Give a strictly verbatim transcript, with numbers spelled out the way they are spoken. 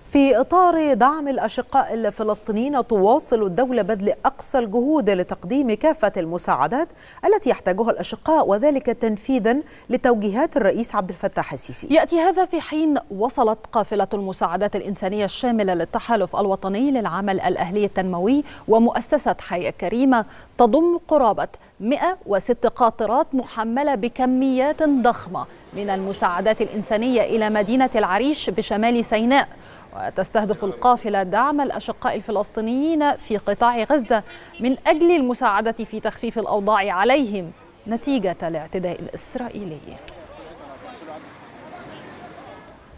في إطار دعم الأشقاء الفلسطينيين، تواصل الدولة بذل أقصى الجهود لتقديم كافة المساعدات التي يحتاجها الأشقاء، وذلك تنفيذا لتوجيهات الرئيس عبد الفتاح السيسي. يأتي هذا في حين وصلت قافلة المساعدات الإنسانية الشاملة للتحالف الوطني للعمل الأهلي التنموي ومؤسسة حياة كريمة تضم قرابة مئة وستة قاطرات محملة بكميات ضخمة من المساعدات الإنسانية إلى مدينة العريش بشمال سيناء. وتستهدف القافلة دعم الأشقاء الفلسطينيين في قطاع غزة من أجل المساعدة في تخفيف الأوضاع عليهم نتيجة الاعتداء الإسرائيلي.